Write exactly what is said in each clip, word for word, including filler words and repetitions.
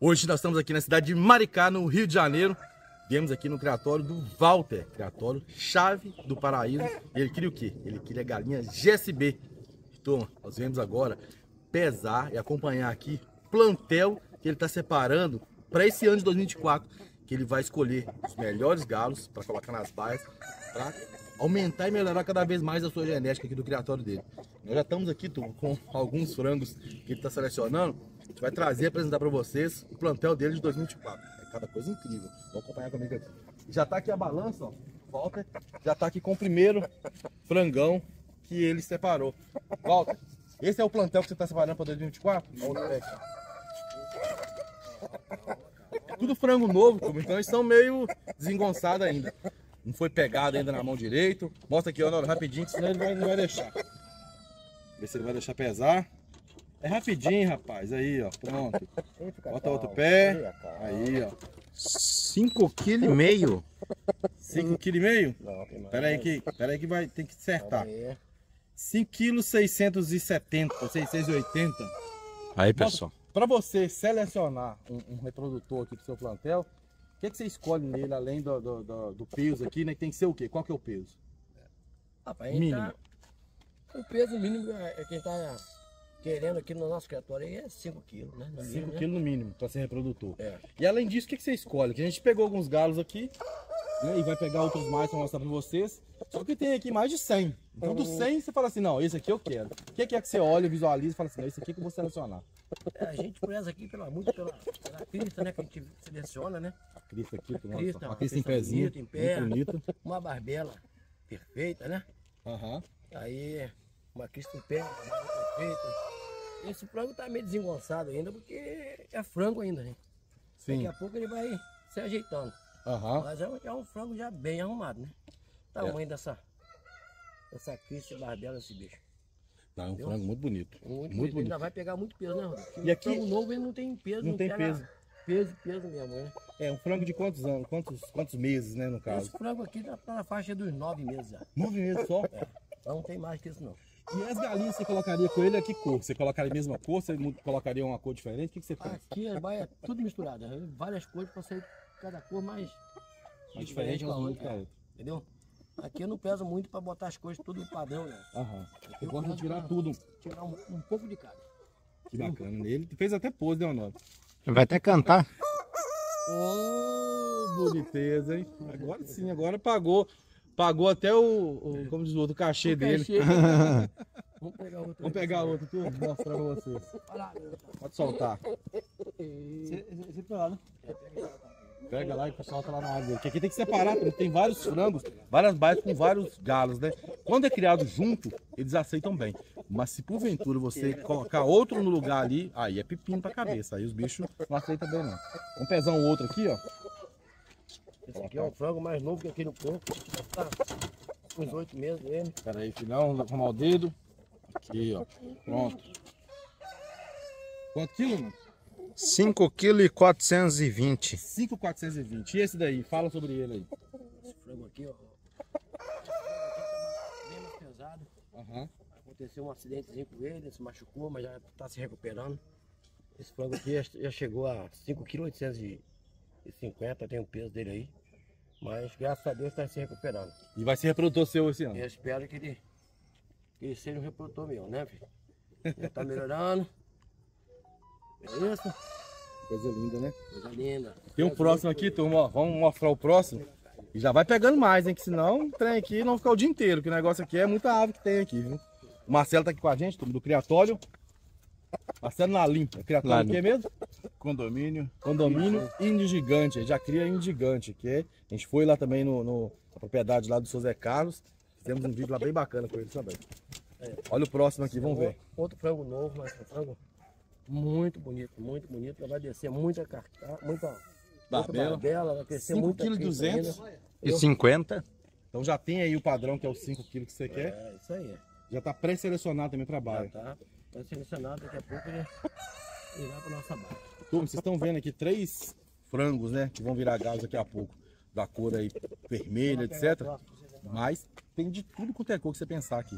Hoje nós estamos aqui na cidade de Maricá, no Rio de Janeiro. Viemos aqui no criatório do Walter, criatório chave do paraíso. Ele queria o quê? Ele queria galinha G S B. Então, nós viemos agora pesar e acompanhar aqui o plantel que ele está separando para esse ano de dois mil e vinte e quatro, que ele vai escolher os melhores galos para colocar nas baias, para aumentar e melhorar cada vez mais a sua genética aqui do criatório dele. Nós já estamos aqui, Turma, com alguns frangos que ele está selecionando. A gente vai trazer e apresentar para vocês o plantel dele de dois mil e vinte e quatro. É cada coisa incrível. Vamos acompanhar comigo aqui. Já está aqui a balança, ó. Walter já está aqui com o primeiro frangão que ele separou. Walter, esse é o plantel que você está separando para dois mil e vinte e quatro? É tudo frango novo, Turma, então eles estão meio desengonçados ainda. Não foi pegado ainda na mão direito. Mostra aqui, ó, rapidinho, senão ele vai, não vai deixar. Ver se ele vai deixar pesar. É rapidinho, rapaz. Aí, ó. Pronto. Bota outro pé. Aí, ó. cinco quilos e meio. cinco quilos e meio? Não, pera aí que, pera aí que vai ter que acertar. cinco quilos seiscentos e setenta, seiscentos e oitenta. Aí, pessoal. Para você selecionar um, um reprodutor aqui pro seu plantel, o que, que você escolhe nele, além do, do, do, do peso aqui, né? Tem que ser o quê? Qual que é o peso? Rapaz, mínimo. Tá... O peso mínimo é quem tá querendo aqui no nosso criatório aí é cinco quilos, né? cinco quilos no mínimo para ser reprodutor. É. E além disso, o que, que você escolhe? Que a gente pegou alguns galos aqui, né, e vai pegar outros mais para mostrar para vocês. Só que tem aqui mais de cem. Então do cem você fala assim, não, esse aqui eu quero. O que, que é que você olha, visualiza e fala assim, não, esse aqui que eu vou selecionar? É, a gente preza aqui pela, muito pela, pela crista, né? Que a gente seleciona, né? A crista aqui, a crista, uma crista em pezinho, bonita, em pé, bonita. Uma barbela perfeita, né? Uhum. Aí uma crista em pé, uma barbela perfeita. Esse frango tá meio desengonçado ainda, porque é frango ainda, né? Sim. Daqui a pouco ele vai se ajeitando. Uhum. Mas é um, é um frango já bem arrumado, né? O tamanho é. dessa, dessa crista e barbela desse bicho. Não, é um Entendeu? frango muito bonito. Muito, muito bonito. Ele ainda vai pegar muito peso, né, Rodrigo? E aqui, frango novo ele não tem peso. Não, não tem peso. Peso, peso mesmo, né? É um frango de quantos anos? Quantos, quantos meses, né, no caso? Esse frango aqui tá na faixa dos nove meses já. Nove meses só? É. Então não tem mais que isso, não. E as galinhas você colocaria com ele a que cor? Você colocaria a mesma cor? Você colocaria uma cor diferente? O que, que você pensa? Aqui vai é tudo misturado. Várias cores para sair cada cor mais, mais diferente uma outra. É. Entendeu? Aqui eu não peso muito para botar as coisas tudo padrão, né? Aham. Eu gosto de tirar tudo. Tirar um, um pouco de cada. Que bacana. Ele fez até pose, né, Honório? Vai até cantar. Oh, boniteza, hein? Agora sim, agora pagou. Pagou até o, o como diz o outro, o cachê o dele. Cachê. Vamos pegar outro. Vamos pegar outro, tu, vou mostrar pra vocês. Pode soltar. Você pega lá, né? Pega lá e o pessoal tá lá na área dele. Porque aqui tem que separar, porque tem vários frangos, várias baias com vários galos, né? Quando é criado junto, eles aceitam bem. Mas se porventura você colocar outro no lugar ali, aí é pepino pra cabeça. Aí os bichos não aceitam bem, não. Vamos pesar um outro aqui, ó. Esse aqui é um frango mais novo que aqui no corpo. Tá uns oito meses ele. Pera aí, filhão, vou arrumar o dedo. Aqui, ó. Pronto. Quanto quilo, mano? cinco quilos e quatrocentos e vinte. cinco mil quatrocentos e vinte. E esse daí? Fala sobre ele aí. Esse frango aqui, ó. Esse frango aqui tá bem mais pesado. Uhum. Aconteceu um acidentezinho com ele, ele se machucou, mas já tá se recuperando. Esse frango aqui já, já chegou a cinco quilos e oitocentos e cinquenta, tem o peso dele aí. Mas graças a Deus está se recuperando. E vai ser reprodutor seu esse ano? Eu espero que ele, que ele seja um reprodutor meu, né, filho? Já tá melhorando. Beleza? Coisa linda, né? Coisa linda. Tem um próximo aqui, turma, ó. Vamos mostrar o próximo. E já vai pegando mais, hein? Que senão o trem aqui não fica o dia inteiro. Que o negócio aqui é muita ave que tem aqui, viu? O Marcelo tá aqui com a gente, turma, do criatório. Marcelo Nalim. É criatório aqui mesmo? Condomínio. Condomínio Índio Gigante. Ele já cria Índio Gigante. Que é, a gente foi lá também no, no, na propriedade lá do seu Zé Carlos. Fizemos um vídeo lá bem bacana com ele também. É. Olha o próximo aqui, vamos ver. Outro frango novo, mas um frango muito bonito, muito bonito. Vai descer muita carcaça, muita barbela. barbela, vai crescer muito. cinco quilos e duzentos e cinquenta. Então já tem aí o padrão que é os cinco quilos que você quer. É, isso aí. Já tá pré-selecionado também para baia. Já tá pré-selecionado, daqui a pouco ele, ele vai para nossa baia. Turma, vocês estão vendo aqui três frangos, né? Que vão virar galos daqui a pouco. Da cor aí vermelha, etcétera. Mas tem de tudo quanto é cor que você pensar aqui.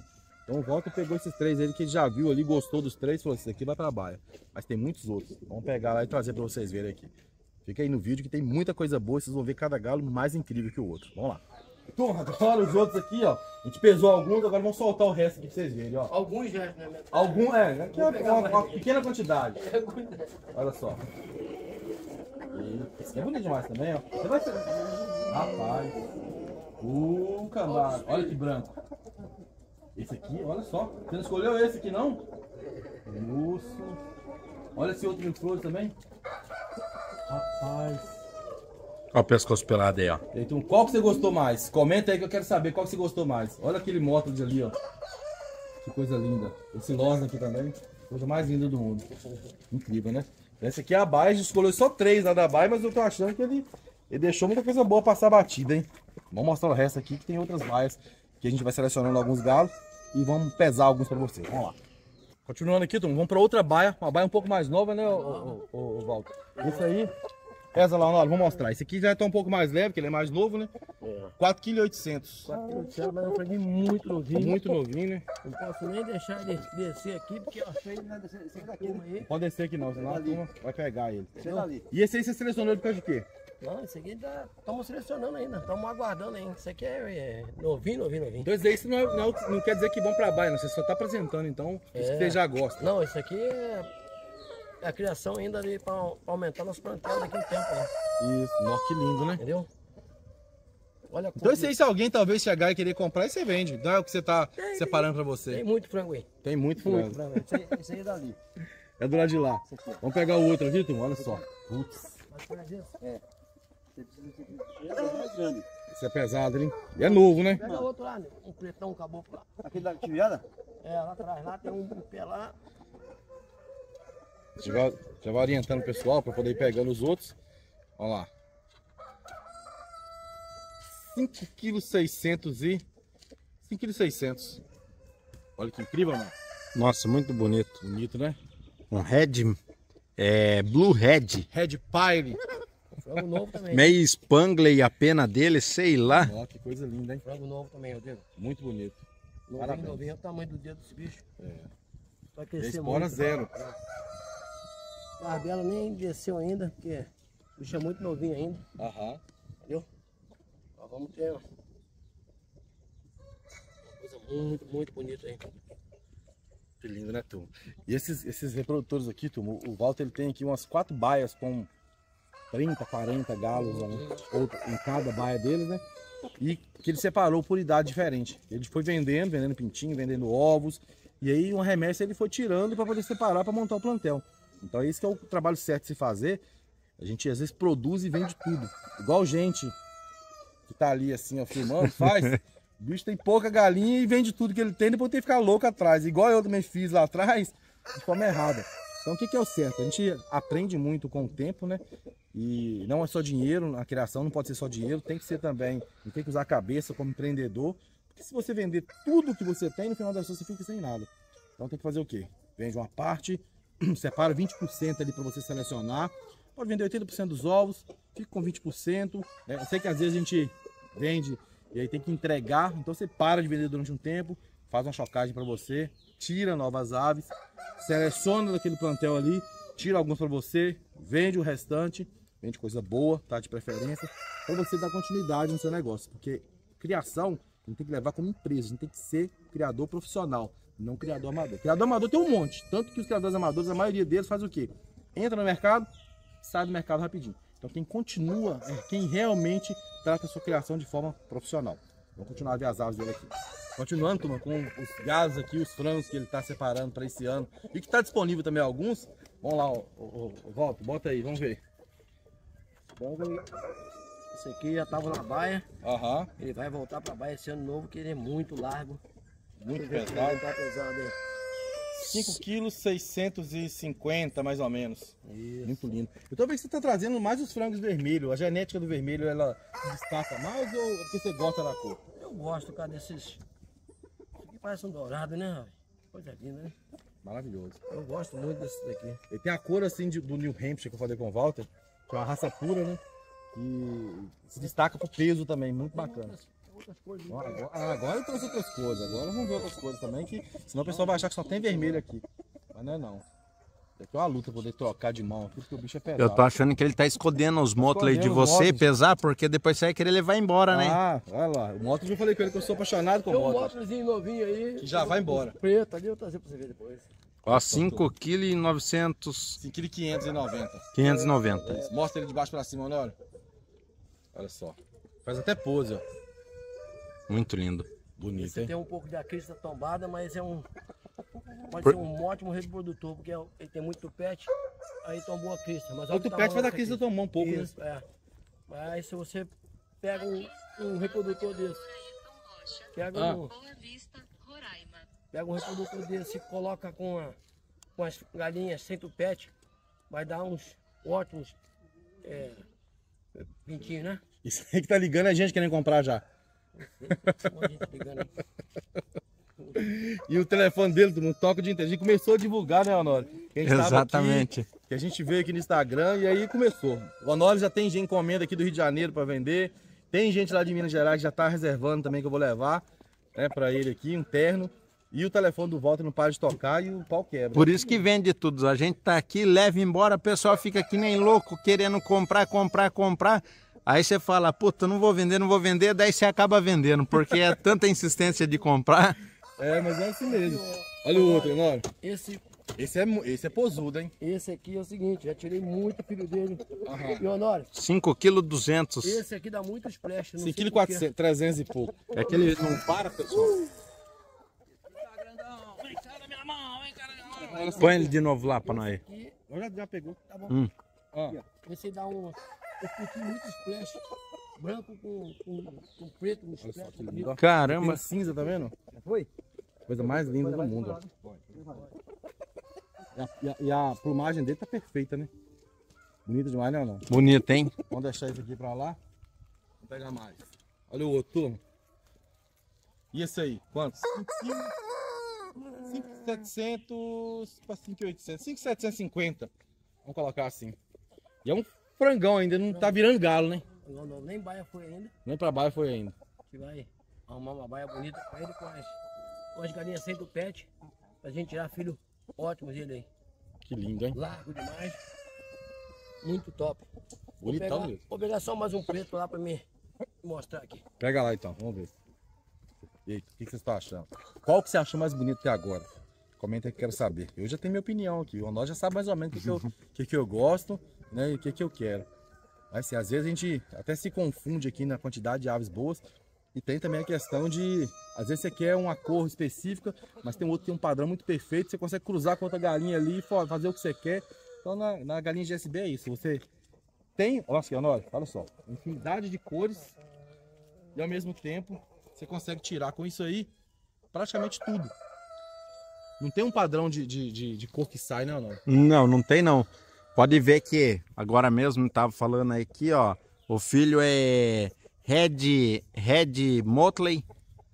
Então o Walter pegou esses três aí que ele já viu ali, gostou dos três, falou: esse aqui vai pra baia. Mas tem muitos outros. Vamos pegar lá e trazer pra vocês verem aqui. Fica aí no vídeo que tem muita coisa boa, vocês vão ver cada galo mais incrível que o outro. Vamos lá. Então, agora os outros aqui, ó. A gente pesou alguns, agora vamos soltar o resto aqui pra vocês verem, ó. Alguns já, né? Algum, é, aqui é uma, uma, uma pequena quantidade. Olha só. Esse aqui é bonito demais também, ó. Você vai ser... Rapaz. Uh, cambada. Olha que branco. Esse aqui, olha só. Você não escolheu esse aqui, não? Moço. Olha esse outro mil flores também. Rapaz. Olha o pescoço pelado aí, ó. Então, qual que você gostou mais? Comenta aí que eu quero saber qual que você gostou mais. Olha aquele Motley ali, ó. Que coisa linda. Esse Losna aqui também. Coisa mais linda do mundo. Incrível, né? Esse aqui é a baia. A gente escolheu só três lá da baia, mas eu tô achando que ele, ele deixou muita coisa boa passar batida, hein? Vamos mostrar o resto aqui, que tem outras baias que a gente vai selecionando alguns galos e vamos pesar alguns pra vocês. Vamos lá. Continuando aqui, turma, vamos pra outra baia. Uma baia um pouco mais nova, né, o, o, o, o Walter? Esse aí... Pesa lá, olha, vou mostrar. Esse aqui já tá um pouco mais leve, porque ele é mais novo, né? É. quatro quilos e oitocentos. quatro quilos e oitocentos, mas é um franguinho muito novinho. Muito novinho, né? Não posso nem deixar ele descer aqui, porque eu achei ele vai descer descer daqui. Aí. Não pode descer aqui não, senão a turma vai pegar ele. Ali. E esse aí você selecionou ele por causa de quê? Não, esse aqui ainda estamos selecionando ainda, estamos aguardando ainda. Isso aqui é, é novinho, novinho, novinho. Então esse daí não, é, não, não quer dizer que vão pra baia, não. Você só tá apresentando, então isso que você já gosta. Não, isso aqui é a criação ainda ali para aumentar nosso plantel daqui a um tempo, né? Isso, nossa, que lindo, né? Entendeu? Olha a Então esse aí, se alguém talvez chegar e querer comprar, você vende. Não é o que você tá tem, separando pra você. Tem muito frango aí. Tem muito frango. Muito frango. Esse, aí- esse aí é dali. É do lado de lá. Vamos pegar o outro aqui, turma, olha só. Putz, É. esse é pesado, hein? E é novo, né? Pega outro lá, né? Um pretão, um caboclo lá. Aquele da tiviada? É, lá atrás, lá tem um pé lá. Já vai, já vai orientando o pessoal para poder ir pegando os outros. Olha lá. cinco quilos e seiscentos e... cinco quilos e seiscentos. Olha que incrível, mano. Nossa, muito bonito. Bonito, né? Um red, é, blue red. Red Pile. Frango novo também. Meio Spangley a pena dele, sei lá. Ó, que coisa linda, hein? Frango novo também, Rodrigo. Muito bonito. Novinho, Parabéns. novinho, é o tamanho do dedo desse bicho. É. Vai E a crescer espora muito. zero. A barbela nem desceu ainda, porque o bicho é muito novinho ainda, Aham. entendeu? Nós vamos ter uma coisa muito, muito bonita aí. Que lindo, né, turma? E esses, esses reprodutores aqui, turma, o Walter ele tem aqui umas quatro baias com trinta, quarenta galos ó, outro, em cada baia deles, né? E que ele separou por idade diferente. Ele foi vendendo, vendendo pintinho, vendendo ovos. E aí uma remessa ele foi tirando para poder separar para montar o plantel. Então esse que é o trabalho certo de se fazer. A gente às vezes produz e vende tudo. Igual gente que tá ali assim, ó, filmando, faz. O bicho tem pouca galinha e vende tudo que ele tem, depois tem que ficar louco atrás. Igual eu também fiz lá atrás, de forma errada. Então o que, que é o certo? A gente aprende muito com o tempo, né? E não é só dinheiro, a criação não pode ser só dinheiro, tem que ser também, tem que usar a cabeça como empreendedor. Porque se você vender tudo que você tem, no final das contas você fica sem nada. Então tem que fazer o quê? Vende uma parte, separa vinte por cento ali para você selecionar. Pode vender oitenta por cento dos ovos, fica com vinte por cento. Né? Eu sei que às vezes a gente vende e aí tem que entregar, então você para de vender durante um tempo, faz uma chocagem para você, tira novas aves, seleciona daquele plantel ali, tira alguns para você, vende o restante, vende coisa boa, tá, de preferência, para você dar continuidade no seu negócio, porque criação a gente tem que levar como empresa, a gente tem que ser criador profissional, não criador amador. Criador amador tem um monte, tanto que os criadores amadores, a maioria deles faz o quê? Entra no mercado, sai do mercado rapidinho. Então quem continua é quem realmente trata a sua criação de forma profissional. Vamos continuar a ver as aves dele aqui. Continuando, turma, com os gados aqui, os frangos que ele está separando para esse ano. E que está disponível também alguns. Vamos lá, ó, ó, ó, volta, bota aí, vamos ver. Esse aqui já estava na baia. Aham. Ele vai voltar para a baia esse ano novo, que ele é muito largo. Muito Você vê que pesado. ele tá pesado aí. cinco quilos e seiscentos e cinquenta mais ou menos. Isso. Muito lindo. Eu tô vendo que você tá trazendo mais os frangos vermelhos. A genética do vermelho, ela se destaca mais ou porque você gosta da cor? Eu gosto, cara, desses. Isso aqui parece um dourado, né, Ravi? Coisa linda, né? Maravilhoso. Eu gosto muito desses daqui. Ele tem a cor assim de- do New Hampshire que eu falei com o Walter, que é uma raça pura, né? E se destaca pro peso também, muito bacana. outras cores. Ó, Agora, ah, agora eu trouxe outras cores, agora vamos ver outras cores também, que senão o pessoal vai achar que só tem vermelho aqui. Mas não é não. Aqui é uma luta poder trocar de mão aqui, porque o bicho é pesado. Eu tô achando que ele tá escondendo os Motley de escondendo os você Motley. pesar, porque depois você vai querer levar embora, né? Ah, olha lá. O Motley, eu falei com ele que eu sou apaixonado com Tem o um Motley. móvelzinho novinho aí. Que já vai embora. Preto ali, eu vou trazer pra você ver depois. Ó, cinco quilos e novecentos, cinco quilos e quinhentos e noventa. quinhentos e noventa. É isso. Mostra ele de baixo pra cima, olha. Olha só. Faz até pose, ó. Muito lindo. Bonito, Você hein? tem um pouco da crista tombada, mas é um... Pode Por- ser um ótimo reprodutor, porque ele tem muito tupete, aí tombou a crista. Mas olha O tupete tamanho faz a dessa crista tomar um pouco, né? Isso, é. Mas se você pega um, um reprodutor desse, pega, Ah. um, Boa Vista, Roraima. pega um reprodutor desse e coloca com, a, com as galinhas sem tupete, vai dar uns ótimos é, pintinhos, né? Isso aí que tá ligando é gente querendo comprar já. Tem um monte de gente ligando aí. E o telefone dele, todo mundo toca o dia inteiro. A gente começou a divulgar, né, Honório? Que a gente tava Exatamente. aqui, que a gente veio aqui no Instagram e aí começou. O Honório já tem gente encomenda aqui do Rio de Janeiro para vender. Tem gente lá de Minas Gerais que já tá reservando também, que eu vou levar, né, para ele aqui, um terno. E o telefone do Walter não para de tocar e o pau quebra. Por isso que vende tudo. A gente tá aqui, leva embora, o pessoal fica que nem louco, querendo comprar, comprar, comprar. Aí você fala, puta, não vou vender, não vou vender, daí você acaba vendendo, porque é tanta insistência de comprar. É, mas é assim mesmo. Olha o outro, Honório. Esse, Esse é, mu- esse é posudo, hein? esse aqui é o seguinte, já tirei muito filho dele. Aham. E Honório, cinco quilos e duzentos. esse aqui dá muito splash. não sei cinco quilos por quê. e quatrocentos, trezentos e pouco. É que ele não para, pessoal. Põe ele de novo lá pra nós. Aqui, Já, já pegou. tá bom. Hum. Ó, Esse aí dá um, um pouquinho muito splash. Branco com, com, com preto no olha só splash. que lindo, ó. Caramba. Tem cinza, tá vendo? Foi? Coisa mais linda do mundo, ó. E a, e a- e a plumagem dele tá perfeita, né? Bonito demais, né, não? Bonito, hein? Vamos deixar isso aqui pra lá. Vamos pegar mais. Olha o outro, turma. E esse aí? Quantos? cinco mil e setecentos para cinco mil e oitocentos. cinco mil setecentos e cinquenta. Vamos colocar assim. E é um frangão ainda, não tá virando galo, né? Não, não, nem baia foi ainda. Nem pra baixo foi ainda. A gente vai arrumar uma baia bonita pra ele com as, com as galinhas sem tupete. Pra gente tirar filho ótimos dele aí. Que lindo, hein? Largo demais. Muito top. Vou Bonitão pegar, mesmo. vou pegar só mais um preto lá pra me mostrar aqui. Pega lá então, vamos ver. E aí, o que que vocês estão achando? Qual que você achou mais bonito até agora? Comenta aí que eu quero saber. Eu já tenho minha opinião aqui. O Honório já sabe mais ou menos o que, que, eu, o que, que eu gosto, né? E o que, que eu quero. Mas assim, às vezes a gente até se confunde aqui na quantidade de aves boas. E tem também a questão de, às vezes você quer uma cor específica, mas tem um outro que tem um padrão muito perfeito, você consegue cruzar com outra galinha ali e fa- fazer o que você quer. Então na, na galinha G S B é isso. Você tem, olha aqui, Honório, olha só, infinidade de cores e ao mesmo tempo você consegue tirar com isso aí praticamente tudo. Não tem um padrão de, de, de, de cor que sai, né, Honório? Não, não tem não. Pode ver que agora mesmo tava falando aí aqui, ó. O filho é Red, Red Motley.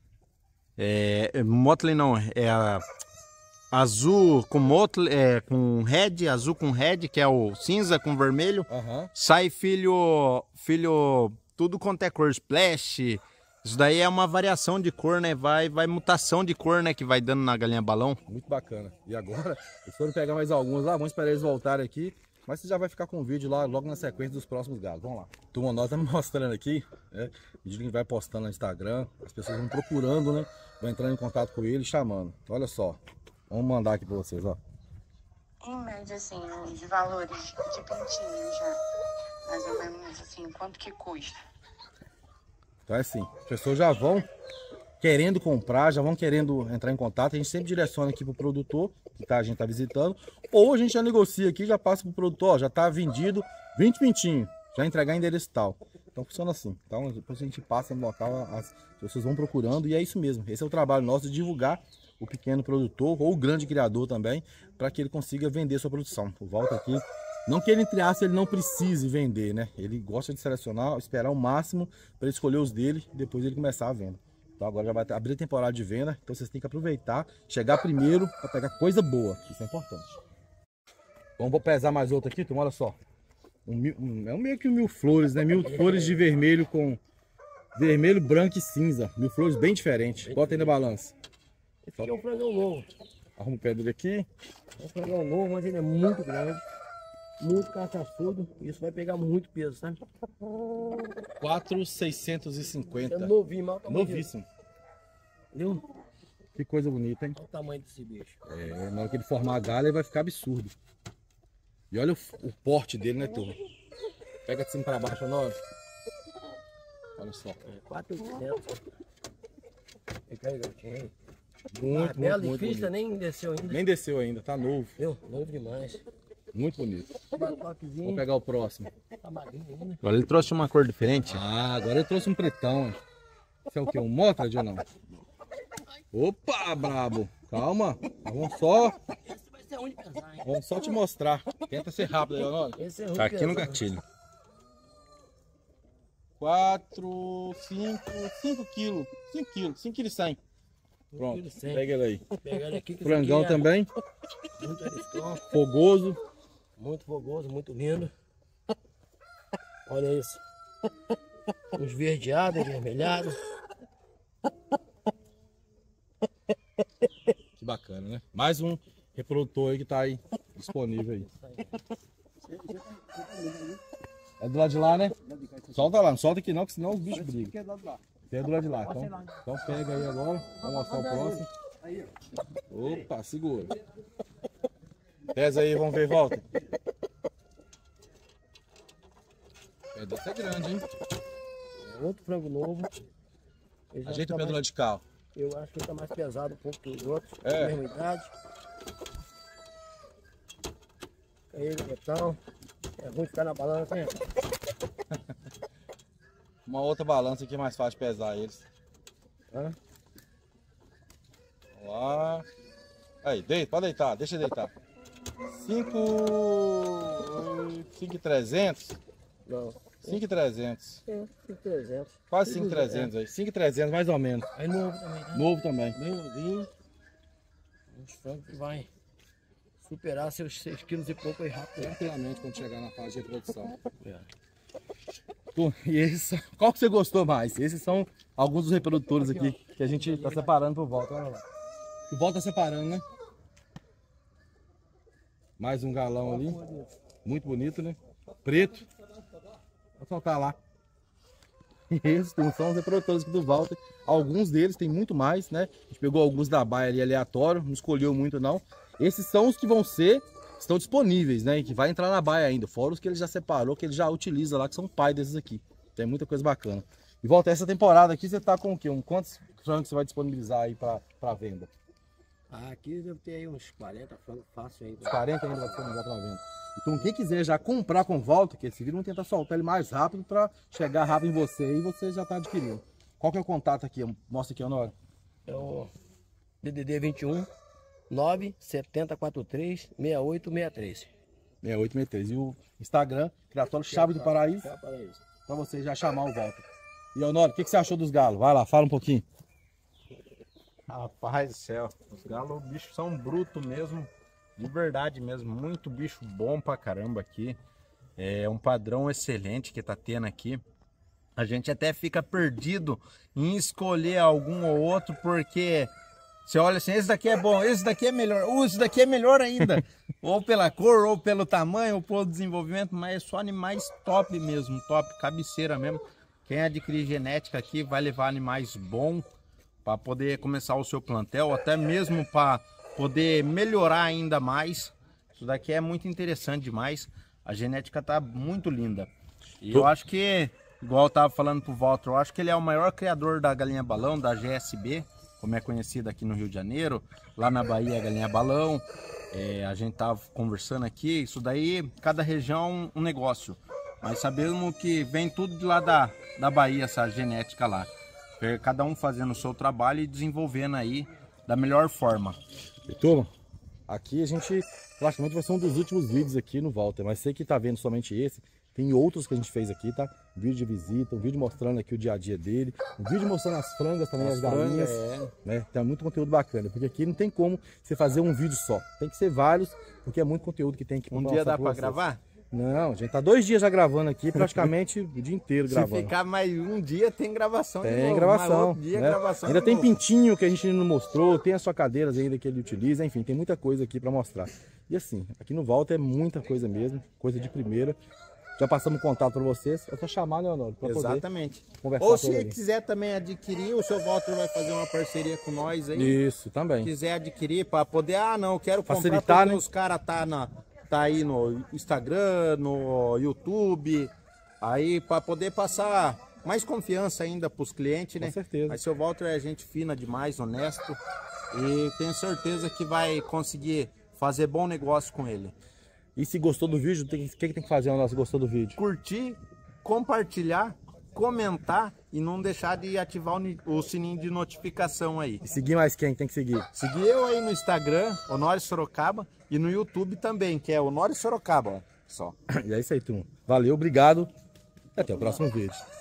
É, é, Motley não, é a- azul com Motley, é, com Red, azul com Red, que é o cinza com vermelho. Aham. Sai filho, filho, tudo quanto é cor, splash. Isso daí é uma variação de cor, né? Vai, vai mutação de cor, né? Que vai dando na galinha balão. Muito bacana. E agora, eles foram pegar mais alguns lá, vamos esperar eles voltarem aqui. Mas você já vai ficar com o vídeo lá logo na sequência dos próximos galos. Vamos lá. Turma, nós estamos mostrando aqui, né? Vídeo que a gente vai postando no Instagram. As pessoas vão procurando, né? Vão entrando em contato com ele e chamando. Então, olha só. Vamos mandar aqui para vocês, ó. Em média, assim, os valores de pintinho já, mais ou menos assim, quanto que custa? Então é assim, as pessoas já vão querendo comprar, já vão querendo entrar em contato. A gente sempre direciona aqui pro produtor, que tá, a gente tá visitando. Ou a gente já negocia aqui, já passa pro produtor, ó, já tá vendido vinte pintinhos, já entregar endereço tal. Então funciona assim. Então depois a gente passa no local, as pessoas vão procurando e é isso mesmo. Esse é o trabalho nosso de divulgar o pequeno produtor ou o grande criador também, para que ele consiga vender sua produção. O Walter aqui, não que ele, entre aspas, ele não precise vender, né? Ele gosta de selecionar, esperar o máximo para ele escolher os dele e depois ele começar a venda. Então agora já vai ter- abrir a temporada de venda, então vocês têm que aproveitar, chegar primeiro para pegar coisa boa, isso é importante. Bom, vou pesar mais outro aqui, turma, olha só. Um mil- um- é um meio que um mil flores, né? Mil flores de vermelho com, Vermelho, branco e cinza. Mil flores bem diferentes. Bota aí na balança. Esse aqui é um frangão novo. Arruma o pé dele aqui. É um frangão novo, mas ele é muito grande. Muito cachaçudo. Isso vai pegar muito peso, sabe? quatro mil seiscentos e cinquenta. É novinho, mal tamanho. Novíssimo. Viu? Que coisa bonita, hein? Olha o tamanho desse bicho. É, na hora que ele formar a galha, ele vai ficar absurdo. E olha o, o porte dele, né, turma? Pega de cima pra baixo, Honório. Olha só. É, quatro mil e oitocentos. Fica aí, garotinho. Muito, Ah, bela muito, e muito ficha, bonito. nem desceu ainda. Nem desceu ainda, tá novo. Viu? Novo demais. Muito bonito. Vou Batoquezinho. pegar o próximo. Tá magrinho ainda. Agora ele trouxe uma cor diferente. Ah, agora ele trouxe um pretão, hein? Isso é o quê? Um Motrad ou não? Opa, brabo. Calma. Vamos só, Esse vai ser ruim de pesar, hein? vamos só te mostrar. Tenta ser rápido aí, Honório. Esse é ruim Tá de aqui no pesar. gatilho. quatro, cinco, cinco quilos. cinco quilos, cinco quilos e cem. Pronto, quilo e cem. pega ele aí. Pegar ele aqui, que Frangão esse aqui é também, Muito ariscão, fogoso. muito fogoso, muito lindo. Olha isso. Os verdeados, vermelhados. Que bacana, né? Mais um reprodutor aí que tá aí disponível aí. É do lado de lá, né? Solta lá, não solta aqui não, que senão os bichos brigam. É do lado de lá. Então, então pega aí agora. Vamos mostrar o próximo. Opa, segura. Pesa aí, vamos ver, volta. É dessa grande, hein? É outro frango novo. Ele já Ajeita tá o pé do mais- lado de cá, ó. Eu acho que ele tá mais pesado um pouco que os outros. É. Mesma idade. Aí, botão. É ruim ficar na balança, hein? Uma outra balança aqui é mais fácil de pesar eles. Hã? Vamos lá. Aí, deita, pode deitar, deixa eu deitar. cinco mil e trezentos. Não. cinco mil e trezentos. É, cinco mil e trezentos. Quase cinco mil e trezentos aí. cinco mil e trezentos mais ou menos. Aí novo também, né? Novo também. Bem novinho. Uns frangos que vai superar seus seis quilos e pouco aí rápido. né? Tranquilamente quando chegar na fase de reprodução. É. Tu, e esses, qual que você gostou mais? Esses são alguns dos reprodutores aqui que a gente tá separando por volta. Olha lá. O volta tá separando, né? Mais um galão ali. Muito bonito, né? Preto. Vou soltar lá. E esses são os reprodutores aqui do Walter. Alguns deles, tem muito mais, né? A gente pegou alguns da baia ali aleatório, não escolheu muito não. Esses são os que vão ser, estão disponíveis, né? E que vai entrar na baia ainda. Fora os que ele já separou, que ele já utiliza lá, que são pai desses aqui. Tem muita coisa bacana. E Walter, essa temporada aqui você tá com o quê? Um, quantos frangos você vai disponibilizar aí pra, pra venda? Ah, aqui deve ter aí uns quarenta frangos fácil aí. Os quarenta ainda vai disponibilizar pra venda. Então quem quiser já comprar com Walter, que esse vídeo vamos tentar soltar ele mais rápido para chegar rápido em você e você já tá adquirindo. Qual que é o contato aqui? Mostra aqui, Honório. É o D D D vinte e um nove sete zero quatro três seis oito seis três. seis oito seis três. E o Instagram, Criatório Chave do Paraíso, Chave do Paraíso. para você já chamar o Walter. E Honório, o que, que você achou dos galos? Vai lá, fala um pouquinho. Rapaz do céu, os galos, bichos são brutos mesmo, de verdade mesmo, muito bicho bom pra caramba aqui. É um padrão excelente que tá tendo aqui. A gente até fica perdido em escolher algum ou outro, porque você olha assim, esse daqui é bom, esse daqui é melhor, uh, esse daqui é melhor ainda. Ou pela cor, ou pelo tamanho, ou pelo desenvolvimento, mas é só animais top mesmo, top, cabeceira mesmo. Quem adquirir genética aqui vai levar animais bons para poder começar o seu plantel, até mesmo para poder melhorar ainda mais. Isso daqui é muito interessante demais. A genética tá muito linda. E eu acho que, igual eu tava falando pro Walter, eu acho que ele é o maior criador da galinha balão, da G S B, como é conhecida aqui no Rio de Janeiro. Lá na Bahia é galinha balão. É, a gente tava conversando aqui, isso daí, cada região um negócio. Mas sabemos que vem tudo de lá da, da Bahia, essa genética lá. Cada um fazendo o seu trabalho e desenvolvendo aí da melhor forma. E turma, aqui a gente praticamente vai ser um dos últimos vídeos aqui no Walter, mas sei que tá vendo somente esse. Tem outros que a gente fez aqui, tá? Um vídeo de visita, um vídeo mostrando aqui o dia a dia dele, um vídeo mostrando as frangas também, as, as galinhas, é. né? Tem muito conteúdo bacana, porque aqui não tem como você fazer um vídeo só, tem que ser vários, porque é muito conteúdo que tem que Um dia dá pra gravar? Não, a gente tá dois dias já gravando aqui, praticamente o dia inteiro gravando. Se ficar mais um dia, tem gravação de Tem novo. gravação. Outro dia, né? gravação Ainda de tem novo. pintinho que a gente não mostrou, tem as sua cadeiras ainda que ele utiliza, enfim, tem muita coisa aqui pra mostrar. E assim, aqui no Walter é muita coisa mesmo, coisa de primeira. Já passamos contato pra vocês, é só chamar, né, Honório? Pra Exatamente. poder conversar Ou com se ele ali. quiser também adquirir, o seu Walter vai fazer uma parceria com nós aí. Isso, também. Quiser adquirir para poder, ah, não, eu quero comprar Facilitar, porque né? os caras tá na tá aí no Instagram, no YouTube, aí para poder passar mais confiança ainda para os clientes, né? Com certeza. Mas seu Walter é gente fina demais, honesto, e tenho certeza que vai conseguir fazer bom negócio com ele. E se gostou do vídeo, o que, que tem que fazer, Honório, se gostou do vídeo? Curtir, compartilhar, comentar e não deixar de ativar o, ni- o sininho de notificação aí. E seguir mais quem tem que seguir? Seguir eu aí no Instagram, Honório Sorocaba, e no YouTube também, que é Honório Sorocaba, ó, só. E é isso aí, turma. Valeu, obrigado e até o próximo vídeo.